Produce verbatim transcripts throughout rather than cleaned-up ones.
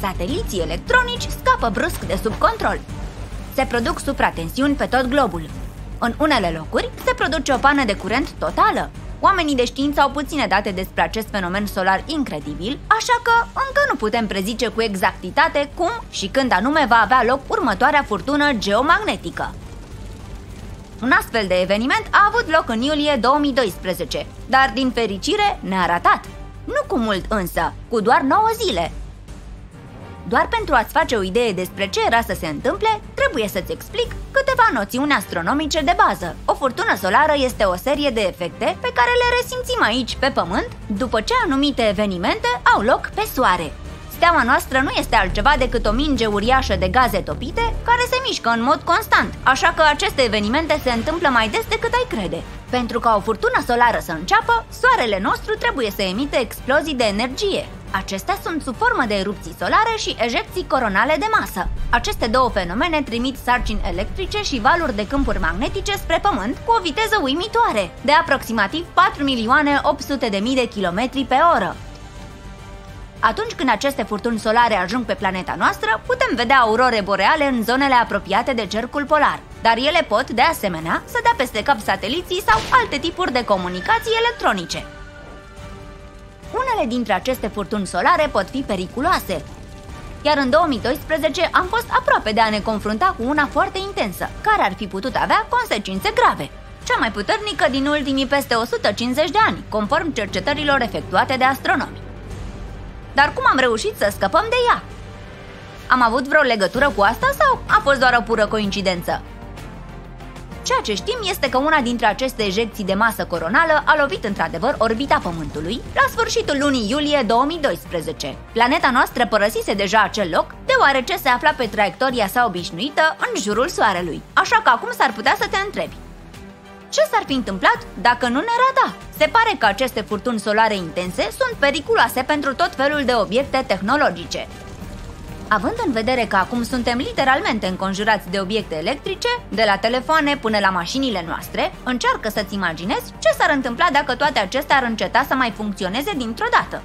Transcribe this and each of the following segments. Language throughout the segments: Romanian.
sateliții electronici scapă brusc de sub control. Se produc supratensiuni pe tot globul. În unele locuri se produce o pană de curent totală. Oamenii de știință au puține date despre acest fenomen solar incredibil, așa că încă nu putem prezice cu exactitate cum și când anume va avea loc următoarea furtună geomagnetică. Un astfel de eveniment a avut loc în iulie două mii doisprezece, dar din fericire ne-a ratat. Nu cu mult însă, cu doar nouă zile. Doar pentru a-ți face o idee despre ce era să se întâmple, trebuie să-ți explic câteva noțiuni astronomice de bază. O furtună solară este o serie de efecte pe care le resimțim aici, pe Pământ, după ce anumite evenimente au loc pe Soare. Steaua noastră nu este altceva decât o minge uriașă de gaze topite care se mișcă în mod constant, așa că aceste evenimente se întâmplă mai des decât ai crede. Pentru ca o furtună solară să înceapă, Soarele nostru trebuie să emite explozii de energie. Acestea sunt sub formă de erupții solare și ejecții coronale de masă. Aceste două fenomene trimit sarcini electrice și valuri de câmpuri magnetice spre Pământ cu o viteză uimitoare, de aproximativ patru milioane opt sute de mii de kilometri pe oră. Atunci când aceste furtuni solare ajung pe planeta noastră, putem vedea aurore boreale în zonele apropiate de cercul polar, dar ele pot, de asemenea, să dea peste cap sateliții sau alte tipuri de comunicații electronice. Unele dintre aceste furtuni solare pot fi periculoase, iar în două mii doisprezece am fost aproape de a ne confrunta cu una foarte intensă, care ar fi putut avea consecințe grave. Cea mai puternică din ultimii peste o sută cincizeci de ani, conform cercetărilor efectuate de astronomi. Dar cum am reușit să scăpăm de ea? Am avut vreo legătură cu asta sau a fost doar o pură coincidență? Ceea ce știm este că una dintre aceste ejecții de masă coronală a lovit într-adevăr orbita Pământului la sfârșitul lunii iulie două mii doisprezece. Planeta noastră părăsise deja acel loc, deoarece se afla pe traiectoria sa obișnuită în jurul Soarelui. Așa că acum s-ar putea să te întrebi: ce s-ar fi întâmplat dacă nu ne rada? Se pare că aceste furtuni solare intense sunt periculoase pentru tot felul de obiecte tehnologice. Având în vedere că acum suntem literalmente înconjurați de obiecte electrice, de la telefoane până la mașinile noastre, încearcă să-ți imaginezi ce s-ar întâmpla dacă toate acestea ar înceta să mai funcționeze dintr-o dată.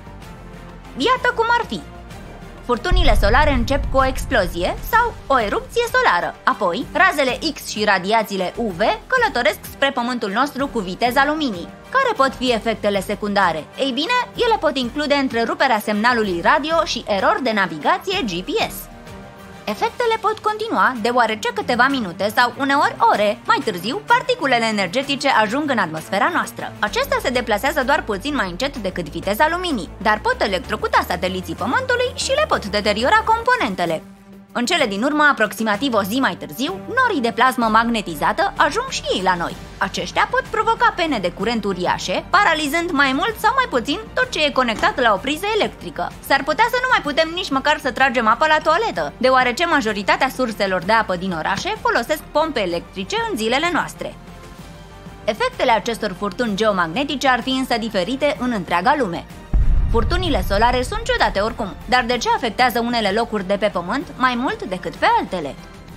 Iată cum ar fi. Furtunile solare încep cu o explozie sau o erupție solară. Apoi, razele X și radiațiile U V călătoresc spre Pământul nostru cu viteza luminii. Care pot fi efectele secundare? Ei bine, ele pot include întreruperea semnalului radio și erori de navigație G P S. Efectele pot continua, deoarece câteva minute sau uneori ore mai târziu, particulele energetice ajung în atmosfera noastră. Acestea se deplasează doar puțin mai încet decât viteza luminii, dar pot electrocuta sateliții Pământului și le pot deteriora componentele. În cele din urmă, aproximativ o zi mai târziu, norii de plasmă magnetizată ajung și ei la noi. Aceștia pot provoca pene de curent uriașe, paralizând mai mult sau mai puțin tot ce e conectat la o priză electrică. S-ar putea să nu mai putem nici măcar să tragem apă la toaletă, deoarece majoritatea surselor de apă din orașe folosesc pompe electrice în zilele noastre. Efectele acestor furtuni geomagnetice ar fi însă diferite în întreaga lume. Furtunile solare sunt ciudate oricum, dar de ce afectează unele locuri de pe Pământ mai mult decât pe altele?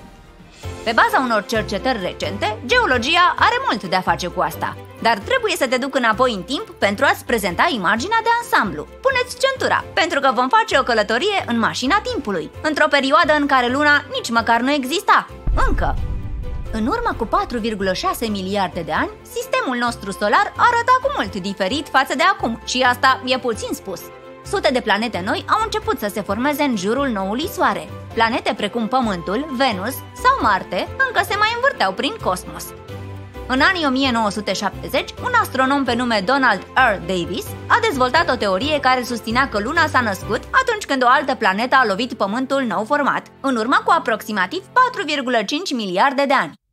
Pe baza unor cercetări recente, geologia are mult de a face cu asta, dar trebuie să te duc înapoi în timp pentru a-ți prezenta imaginea de ansamblu. Puneți centura, pentru că vom face o călătorie în mașina timpului, într-o perioadă în care Luna nici măcar nu exista, încă. În urmă cu patru virgulă șase miliarde de ani, sistemul nostru solar arăta cu mult diferit față de acum și asta e puțin spus. Sute de planete noi au început să se formeze în jurul noului Soare. Planete precum Pământul, Venus sau Marte încă se mai învârteau prin cosmos. În anii o mie nouă sute șaptezeci, un astronom pe nume Donald R. Davis a dezvoltat o teorie care susținea că Luna s-a născut atunci când o altă planetă a lovit Pământul nou format, în urmă cu aproximativ patru virgulă cinci miliarde de ani.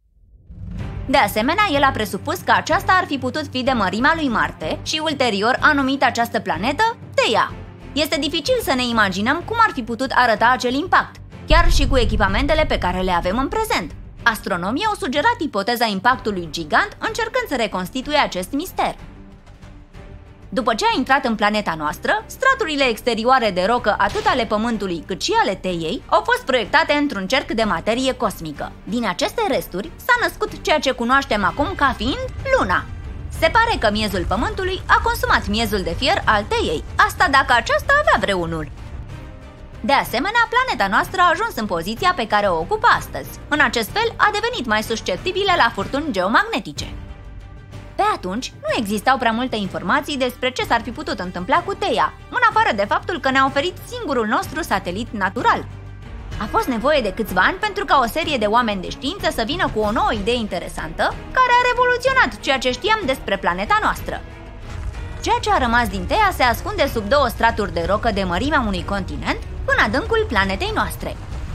De asemenea, el a presupus că aceasta ar fi putut fi de mărimea lui Marte și ulterior a numit această planetă Theia. Este dificil să ne imaginăm cum ar fi putut arăta acel impact, chiar și cu echipamentele pe care le avem în prezent. Astronomii au sugerat ipoteza impactului gigant încercând să reconstituie acest mister. După ce a intrat în planeta noastră, straturile exterioare de rocă atât ale Pământului cât și ale Theiei au fost proiectate într-un cerc de materie cosmică. Din aceste resturi s-a născut ceea ce cunoaștem acum ca fiind Luna. Se pare că miezul Pământului a consumat miezul de fier al Theiei, asta dacă aceasta avea vreunul. De asemenea, planeta noastră a ajuns în poziția pe care o ocupă astăzi. În acest fel, a devenit mai susceptibilă la furtuni geomagnetice. Pe atunci, nu existau prea multe informații despre ce s-ar fi putut întâmpla cu Theia, în afară de faptul că ne-a oferit singurul nostru satelit natural. A fost nevoie de câțiva ani pentru ca o serie de oameni de știință să vină cu o nouă idee interesantă, care a revoluționat ceea ce știam despre planeta noastră. Ceea ce a rămas din Theia se ascunde sub două straturi de rocă de mărimea unui continent, în adâncul planetei noastre.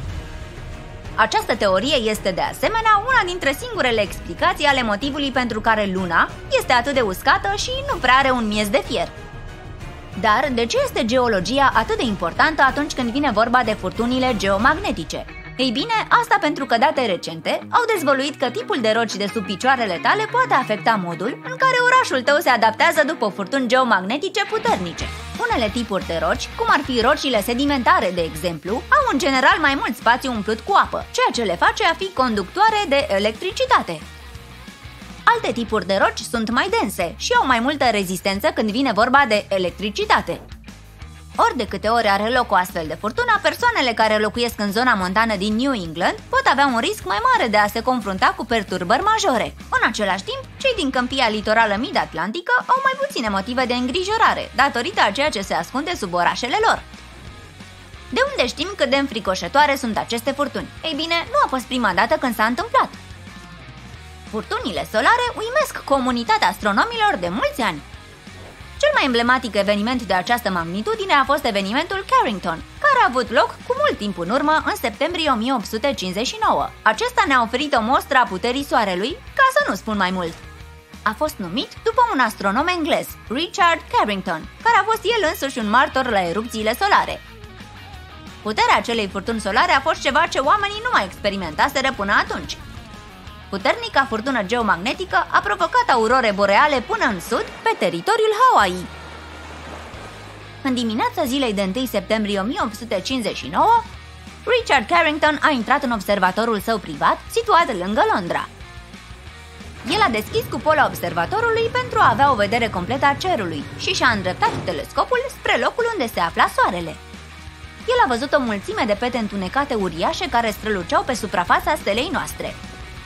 Această teorie este de asemenea una dintre singurele explicații ale motivului pentru care Luna este atât de uscată și nu prea are un miez de fier. Dar de ce este geologia atât de importantă atunci când vine vorba de furtunile geomagnetice? Ei bine, asta pentru că date recente au dezvăluit că tipul de roci de sub picioarele tale poate afecta modul în care orașul tău se adaptează după furtuni geomagnetice puternice. Unele tipuri de roci, cum ar fi rocile sedimentare, de exemplu, au în general mai mult spațiu umplut cu apă, ceea ce le face a fi conductoare de electricitate. Alte tipuri de roci sunt mai dense și au mai multă rezistență când vine vorba de electricitate. Ori de câte ori are loc o astfel de furtună, persoanele care locuiesc în zona montană din New England pot avea un risc mai mare de a se confrunta cu perturbări majore. În același timp, cei din câmpia litorală mid-atlantică au mai puține motive de îngrijorare, datorită a ceea ce se ascunde sub orașele lor. De unde știm cât de înfricoșătoare sunt aceste furtuni? Ei bine, nu a fost prima dată când s-a întâmplat. Furtunile solare uimesc comunitatea astronomilor de mulți ani. Cel mai emblematic eveniment de această magnitudine a fost evenimentul Carrington, care a avut loc cu mult timp în urmă, în septembrie o mie opt sute cincizeci și nouă. Acesta ne-a oferit o mostră a puterii Soarelui, ca să nu spun mai mult. A fost numit după un astronom englez, Richard Carrington, care a fost el însuși un martor la erupțiile solare. Puterea acelei furtuni solare a fost ceva ce oamenii nu mai experimentaseră până atunci. Puternica furtună geomagnetică a provocat aurore boreale până în sud, pe teritoriul Hawaii. În dimineața zilei de întâi septembrie o mie opt sute cincizeci și nouă, Richard Carrington a intrat în observatorul său privat, situat lângă Londra. El a deschis cupola observatorului pentru a avea o vedere completă a cerului și și-a îndreptat telescopul spre locul unde se afla Soarele. El a văzut o mulțime de pete întunecate uriașe care străluceau pe suprafața stelei noastre.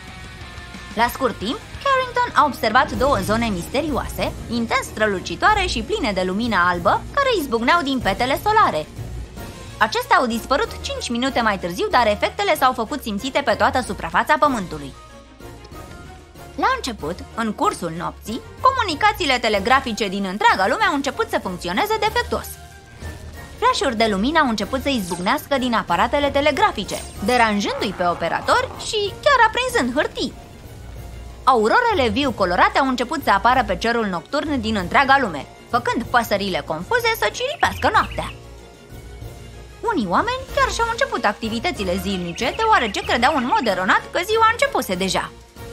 La scurt timp, Carrington a observat două zone misterioase, intens strălucitoare și pline de lumină albă, care izbucneau din petele solare. Acestea au dispărut cinci minute mai târziu, dar efectele s-au făcut simțite pe toată suprafața Pământului. La început, în cursul nopții, comunicațiile telegrafice din întreaga lume au început să funcționeze defectuos. Flash-uri de lumină au început să izbucnească din aparatele telegrafice, deranjându-i pe operatori și chiar aprinzând hârtii. Aurorele viu colorate au început să apară pe cerul nocturn din întreaga lume, făcând păsările confuze să ciripească noaptea. Unii oameni chiar și-au început activitățile zilnice, deoarece credeau în mod eronat că ziua începuse deja.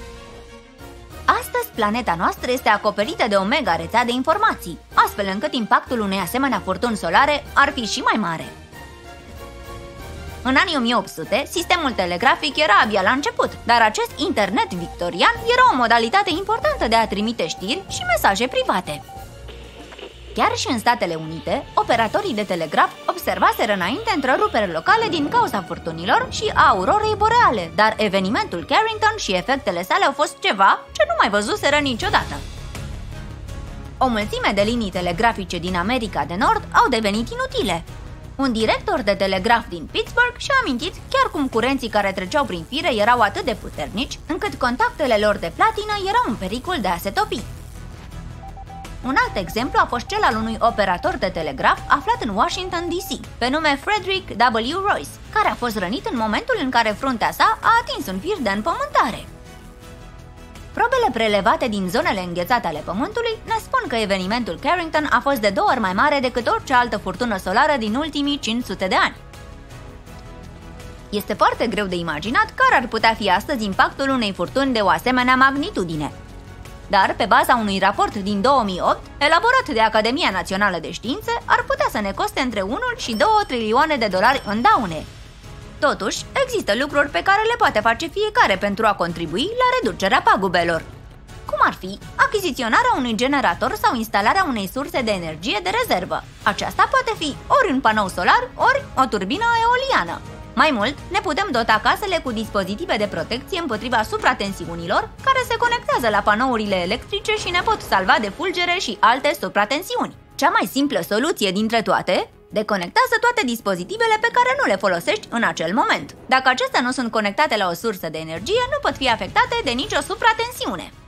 Astăzi, planeta noastră este acoperită de o mega rețea de informații, astfel încât impactul unei asemenea furtuni solare ar fi și mai mare. În anii o mie opt sute, sistemul telegrafic era abia la început, dar acest internet victorian era o modalitate importantă de a trimite știri și mesaje private. Chiar și în Statele Unite, operatorii de telegraf observaseră înainte întreruperi locale din cauza furtunilor și a aurorei boreale, dar evenimentul Carrington și efectele sale au fost ceva ce nu mai văzuseră niciodată. O mulțime de linii telegrafice din America de Nord au devenit inutile. Un director de telegraf din Pittsburgh și-a amintit chiar cum curenții care treceau prin fire erau atât de puternici, încât contactele lor de platină erau în pericol de a se topi. Un alt exemplu a fost cel al unui operator de telegraf aflat în Washington D C, pe nume Frederick W. Royce, care a fost rănit în momentul în care fruntea sa a atins un fir de împământare. Probele prelevate din zonele înghețate ale Pământului ne spun că evenimentul Carrington a fost de două ori mai mare decât orice altă furtună solară din ultimii cinci sute de ani. Este foarte greu de imaginat care ar putea fi astăzi impactul unei furtuni de o asemenea magnitudine. Dar, pe baza unui raport din două mii opt, elaborat de Academia Națională de Științe, ar putea să ne coste între unu și două trilioane de dolari în daune. Totuși, există lucruri pe care le poate face fiecare pentru a contribui la reducerea pagubelor. Cum ar fi achiziționarea unui generator sau instalarea unei surse de energie de rezervă. Aceasta poate fi ori un panou solar, ori o turbină eoliană. Mai mult, ne putem dota casele cu dispozitive de protecție împotriva supratensiunilor care se conectează la panourile electrice și ne pot salva de fulgere și alte supratensiuni. Cea mai simplă soluție dintre toate: deconectează toate dispozitivele pe care nu le folosești în acel moment. Dacă acestea nu sunt conectate la o sursă de energie, nu pot fi afectate de nicio supratensiune.